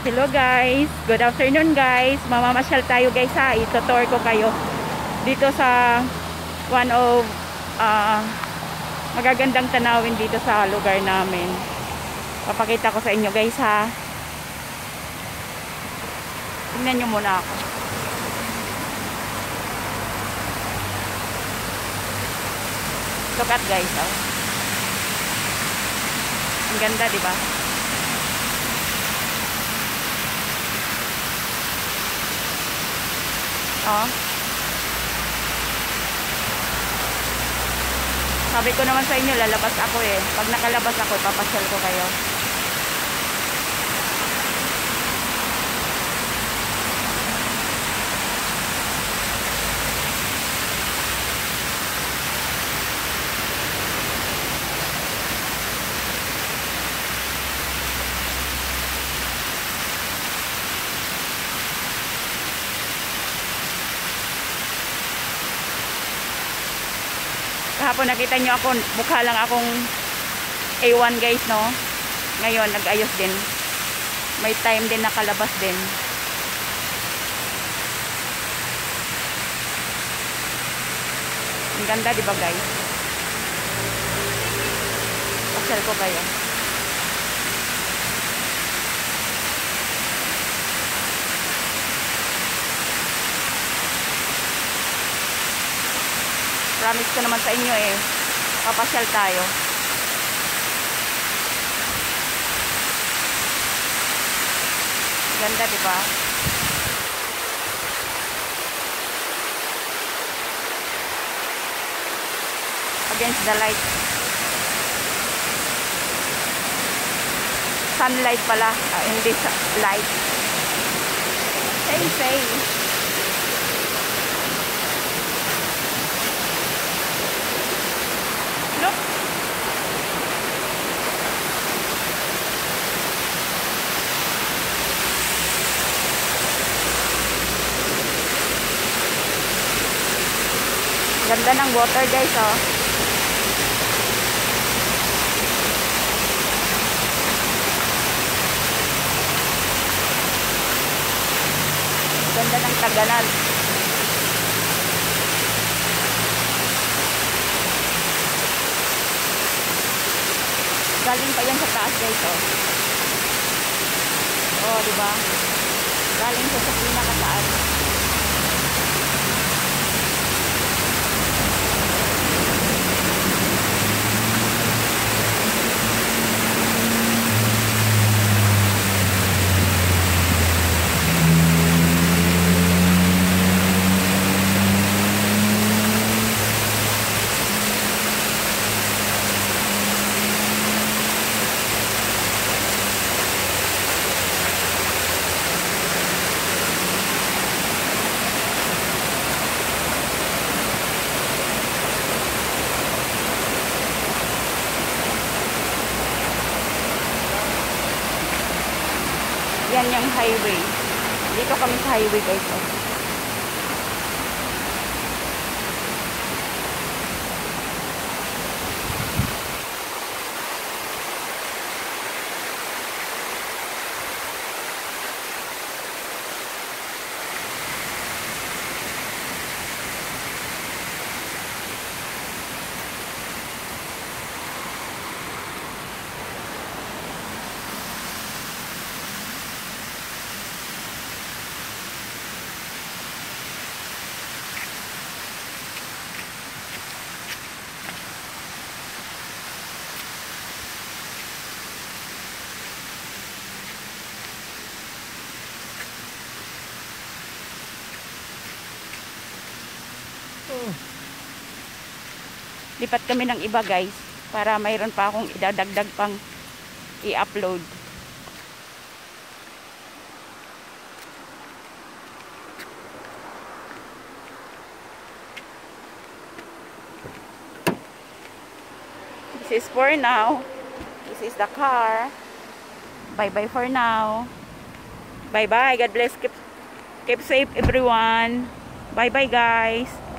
Hello guys, good afternoon guys. Mamamasyal tayo guys ha. Ito-tour ko kayo dito sa one of magagandang tanawin dito sa lugar namin. Papakita ko sa inyo guys ha. Tingnan nyo muna ako. Look at guys, oh. Ang ganda, di ba? Oh. Sabi ko naman sa inyo, lalabas ako eh. Pag nakalabas ako, papasyal ko kayo. Kahapon nakita nyo ako, mukha lang akong A1 guys, no? Ngayon, nag-ayos din. May time din nakalabas din. Ang ganda, di ba guys? Pasyal ko kayo. Promise ko naman sa inyo eh. Papasyal tayo. Ganda, di ba? Against the light. Sunlight pala. Hindi light. Say. Look. Ganda ng water guys, oh. Ganda ng Tagalan. Galing pa yan sa taas guys, oh. Oh, di ba? Galing siya sa pinakataas. Yan yung highway. Dito kami sa highway guys. Lipat kami ng iba guys para mayroon pa akong idadagdag pang i-upload. This is for now. This is the car. Bye-bye for now. Bye-bye. God bless. Keep safe everyone. Bye-bye guys.